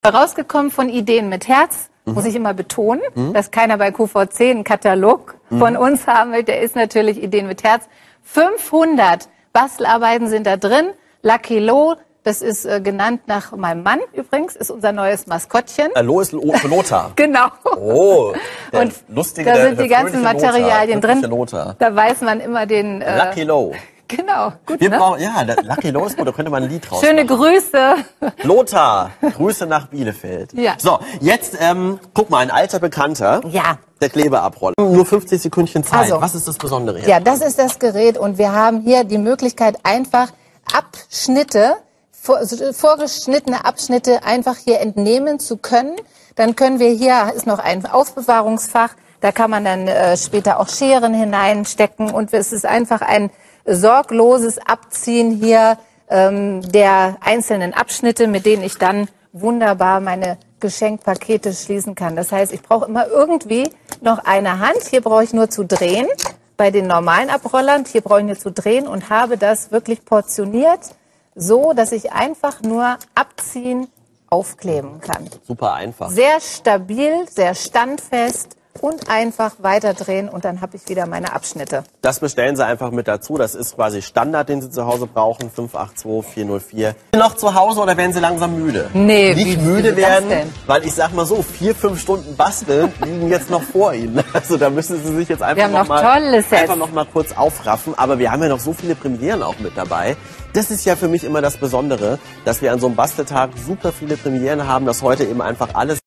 Rausgekommen von Ideen mit Herz, muss ich immer betonen, dass keiner bei QVC einen Katalog von uns haben will. Der ist natürlich Ideen mit Herz. 500 Bastelarbeiten sind da drin. Lucky Lo, das ist genannt nach meinem Mann übrigens, ist unser neues Maskottchen. Lo ist für Lothar. Genau. Oh, und lustige, da sind die ganzen Materialien drin. Lothar. Da weiß man immer den... Lucky Lo. Genau, gut, Wir ne? brauchen, ja, Lucky Lo ist gut, da könnte man ein Lied draus Schöne machen. Grüße. Lothar, Grüße nach Bielefeld. Ja. So, jetzt, guck mal, ein alter Bekannter. Ja. Der Klebeabroller. Nur 50 Sekündchen Zeit. Also, was ist das Besondere hier? Ja, das ist das Gerät und wir haben hier die Möglichkeit, einfach Abschnitte, vorgeschnittene Abschnitte einfach hier entnehmen zu können. Dann können wir hier, ist noch ein Aufbewahrungsfach, da kann man dann später auch Scheren hineinstecken und es ist einfach ein sorgloses Abziehen hier der einzelnen Abschnitte, mit denen ich dann wunderbar meine Geschenkpakete schließen kann. Das heißt, ich brauche immer irgendwie noch eine Hand. Hier brauche ich nur zu drehen, bei den normalen Abrollern. Hier brauche ich nur zu drehen und habe das wirklich portioniert, so dass ich einfach nur abziehen, aufkleben kann. Super einfach. Sehr stabil, sehr standfest. Und einfach weiterdrehen und dann habe ich wieder meine Abschnitte. Das bestellen Sie einfach mit dazu. Das ist quasi Standard, den Sie zu Hause brauchen. 582 404. Noch zu Hause oder werden Sie langsam müde? Nee, nicht müde werden, weil ich sag mal so, 4-5 Stunden basteln liegen jetzt noch vor Ihnen. Also da müssen Sie sich jetzt einfach noch mal kurz aufraffen. Aber wir haben ja noch so viele Premieren auch mit dabei. Das ist ja für mich immer das Besondere, dass wir an so einem Basteltag super viele Premieren haben, dass heute eben einfach alles